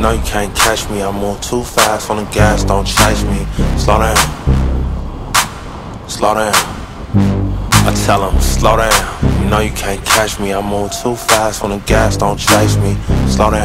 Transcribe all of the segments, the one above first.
No, you can't catch me. I move too fast on the gas, don't chase me. Slow down, slow down. I tell him, slow down. You know you can't catch me. I move too fast on the gas, don't chase me. Slow down,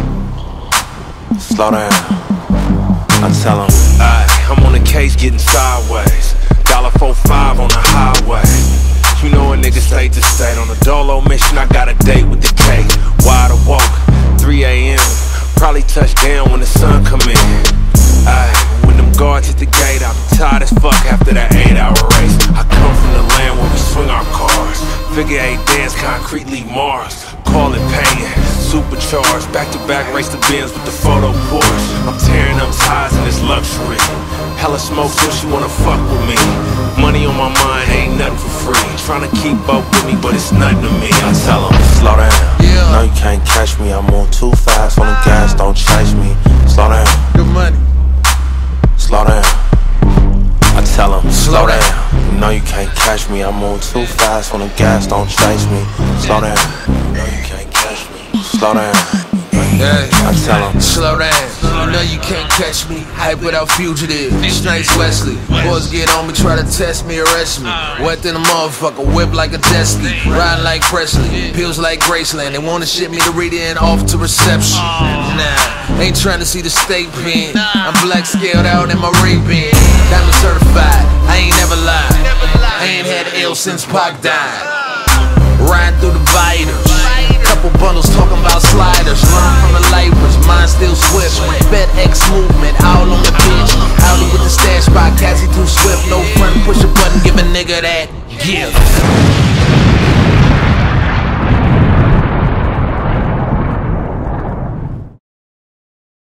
slow down. I tell him, I'm on the case getting sideways. $1.45 on the highway. You know a nigga state to state. On a dolo mission, I got a date with the cake. Wide awoke, 3 a.m. Probably touch down when the sun come in. When them guards hit the gate, I'll be tired as fuck after that 8-hour race. I come from the land where we swing our cars. Figure 8 dance, concretely Mars. Call it paying, supercharged. Back to back, race the Benz with the photo Porsche. I'm tearing up ties in this luxury. Hella smoke, so she wanna fuck with me. Money on my mind, ain't nothing for free. Tryna keep up with me, but it's nothing to me. I tell them, slow down. No, you can't catch me. I move too fast on the gas, don't chase me. Slow down. Good money. Slow down. I tell them, slow down. You know you can't catch me. I move too fast on the gas, don't chase me. Slow down. No, you can't catch me. Slow down. I tell them, slow down. You know you can't catch me. Hype without fugitive. Snipes Wesley. Boys get on me, try to test me, arrest me. Wet in the motherfucker, whip like a jet ski. Riding like Presley, pills like Graceland. They wanna ship me to read it and off to reception. Nah, ain't trying to see the state pen. I'm black scaled out in my Ray-Ban. Diamond certified, I ain't never lied. I ain't had L since Pac died. Riding through the vitals. Couple bundles talking about sliders. Run from the lifers, mine still swift. FedEx movement, all on the pitch. Audi with the stash by Cassie too swift. No front, push a button, give a nigga that gift.